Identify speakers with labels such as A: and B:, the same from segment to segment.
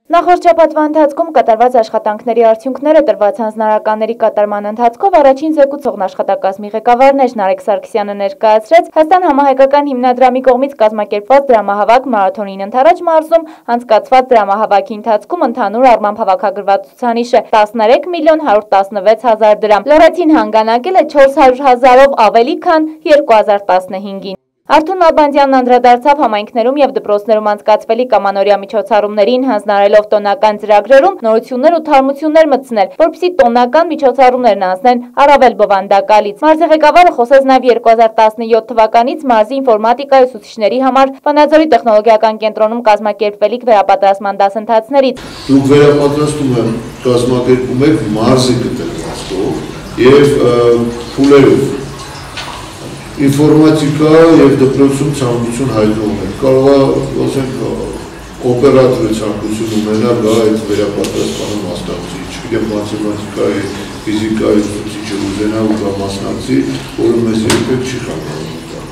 A: Նախորդ շաբաթվա ընթացքում կատարված աշխատանքների արդյունքները տրված հանձնարարականների կատարման ընթացքով առաջին զեկուցողն աշխատակազմի ղեկավարներ Նարեկ Սարգսյանը ներկայացրեց Հայաստան համահայկական հիմնադրամի կողմից կազմակերպված դրամահավաք մարաթոնին ընդառաջ մարզում անցկացված դրամահավաքի ընթացքում ընդհանուր առմամբ հավաքագրված ցուցանիշը 13.116.000 դրամ, լրացին հանգանակել է 400.000-ով ավելի քան 2015-ին։ Արթուր Նալբանդյանն անդրադարձավ համայնքներում եւ դպրոցներում անցկացվելիք ամանորյա միջոցառումներին հանձնարարելով տոնական ծրագրերում նորություններ ու թարմություններ մտցնել, որպեսզի տոնական միջոցառումներն անցնեն առավել բովանդակալից։ Մարզի ղեկավարը խոսեց նաեւ 2017 թվականից մարզի ինֆորմատիկայի ուսուցիչների համար Վանաձորի տեխնոլոգիական կենտրոնում կազմակերպվելիք վերապատրաստման դասընթացներից։
B: Դուք վերապատրաստումը կազմակերպում եք մարզի գտնվող եւ փուլերով ինֆորմատիկա եւ դպրոցում ցանկություն հայտնվում է։ Կարող է, ասենք, օպերատորը ցանկություն ունենա գա այդ վերապատրաստման մասնակցի, չգիտեմ, մաթեմատիկայի, ֆիզիկայի ուսուցիչը ուզենա ու գա մասնակցի, որը մեզ երբեք չի խանգարում։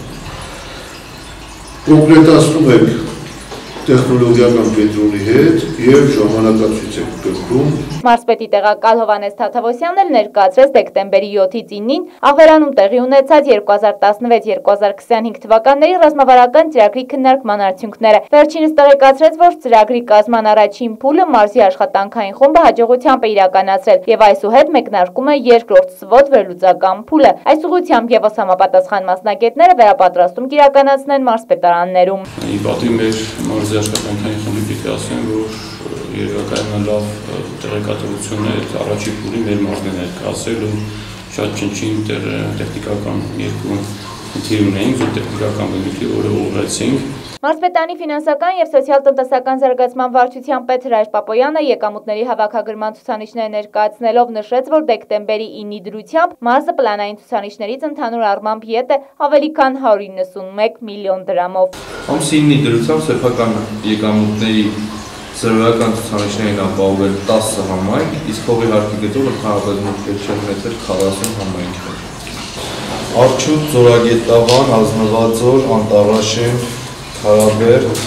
B: Կոնկրետացնում եք տեխնոլոգիական կենտրոնի հետ եւ ժամանակացույց եք կրկնում։
A: Մարզպետի տեղակալ Հովհաննես Թաթևոսյանն էլ ներկայացրեց դեկտեմբերի 7-ից 9-ին Աղվերանում տեղի ունեցած 2016-2025 թվականների ռազմավարական ծրագրի քննարկման արդյունքները։ Վերջինս տեղեկացրեց, որ ծրագրի կազմման առաջին փուլը մարզի աշխատանքային խումբը հաջողությամբ է իրականացրել եւ այսուհետ մեկնարկում է երկրորդ սվոտ վերլուծական փուլը։ Այս ուղղությամբ եւս համապատասխան մասնագետները վերապատրաստում կիրականացնեն մարզպետարաններում։
C: Մարզի աշխատանքային խմբի պիտի ասեմ, որ երևակայանը լավ տեղեկատվություն է առաջին փուլի մեր մարզն է ներկայացրել ու շատ չնչին տեխնիկական երկու խնդիր ունեինք, որ տեխնիկական բնույթի օրը ուղղեցինք։
A: Մարզպետանի ֆինանսական եւ սոցիալ-տնտեսական զարգացման վարչության պետ Հրայր Պապոյանը եկամուտների հավաքագրման ցուցանիշները ներկայացնելով նշեց, որ դեկտեմբերի 9-ի դրությամբ մարզը պլանային ցուցանիշներից ընդհանուր առմամբ յետ է ավելի քան 191 միլիոն դրամով։
D: Ամսի 9-ի դրությամբ սեփական եկամուտների զրոյական ցուցանիշներին ապահովել 10 համայնք, իսկ հողի հարկի գծով ընդհանրապես ունեցել 40 համայնքներ։ Արջուտ, Ձորագետավան, Ազնվաձոր, Անտառաշեն, Հարաբերդ,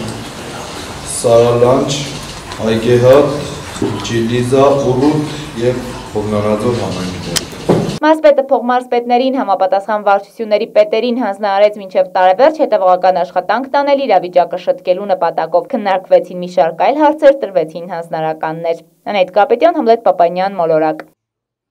D: Սարալանջ, Այգեհատ, Ջիլիզա, Ուռուտ եւ Հովնանաձոր համայնքներ։
A: Մարզպետը փոխմարզպետներին համապատասխան վարչությունների պետերին հանձնարարեց մինչև տարեվերջ հետևողական աշխատանք տանել իրավիճակը շտկելու նպատակով։ Քննարկվեցին մի շարք այլ հարցեր, տրվեցին հանձնարարականներ։ Անետ Կապետյան, Համլետ Պապանյան, Մոլորակ։